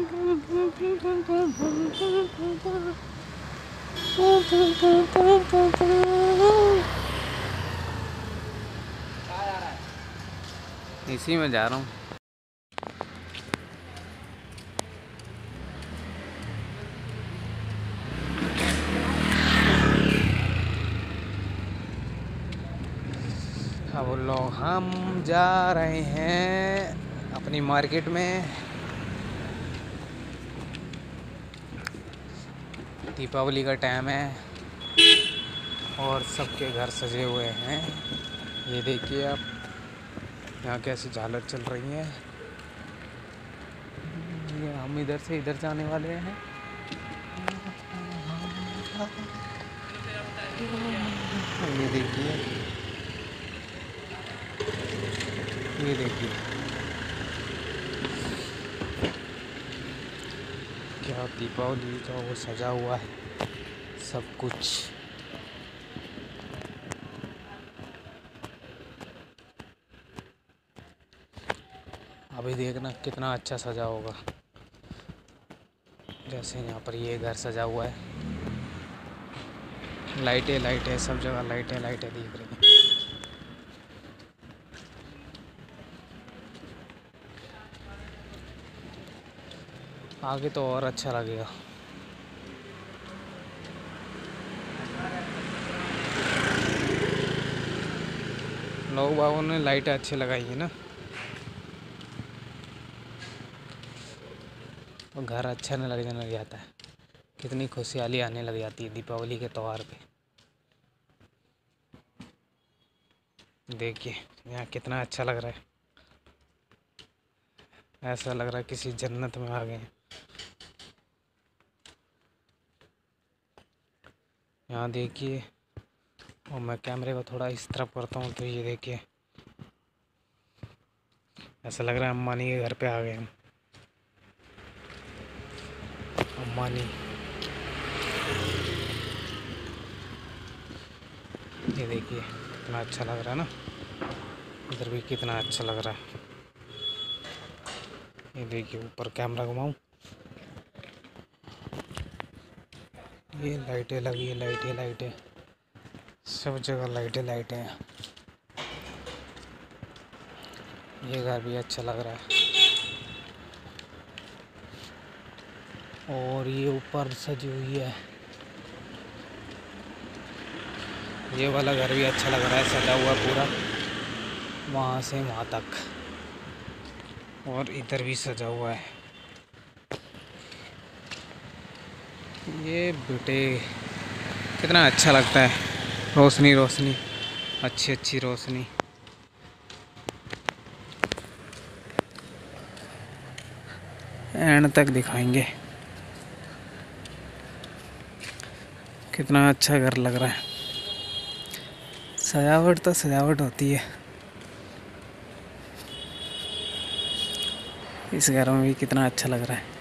इसी में जा रहा हूँ। अब लोग हम जा रहे हैं अपनी मार्केट में। दीपावली का टाइम है और सबके घर सजे हुए हैं। ये देखिए आप, यहाँ कैसी झालर चल रही है। ये हम इधर से इधर जाने वाले हैं। ये देखिए, ये देखिए क्या दीपावली का वो सजा हुआ है सब कुछ। अभी देखना कितना अच्छा सजा होगा। जैसे यहाँ पर ये घर सजा हुआ है, लाइटें लाइटें सब जगह लाइटें लाइटें दिख रही हैं। आगे तो और अच्छा लगेगा। लोग बागों ने लाइटें अच्छी लगाई है ना, और घर अच्छा नहीं लगने लग जाता है। कितनी खुशहाली आने लग जाती है दीपावली के त्यौहार पे। देखिए यहाँ कितना अच्छा लग रहा है। ऐसा लग रहा है किसी जन्नत में आ गए हैं। यहाँ देखिए, और मैं कैमरे को थोड़ा इस तरफ करता हूँ तो ये देखिए ऐसा लग रहा है अम्बानी के घर पे आ गए हम। अम्बानी, ये देखिए कितना अच्छा लग रहा है ना। इधर भी कितना अच्छा लग रहा है। ये देखिए ऊपर कैमरा घुमाऊं, ये लाइटें लगी है, लाइटें लाइटें सब जगह लाइटें लाइटें हैं। ये घर भी अच्छा लग रहा है। और ये ऊपर सजी हुई है, ये वाला घर भी अच्छा लग रहा है, सजा हुआ पूरा वहाँ से वहाँ तक। और इधर भी सजा हुआ है। ये बेटे कितना अच्छा लगता है, रोशनी रोशनी, अच्छी अच्छी रोशनी। एंड तक दिखाएंगे कितना अच्छा घर लग रहा है। सजावट तो सजावट होती है। इस घर में भी कितना अच्छा लग रहा है।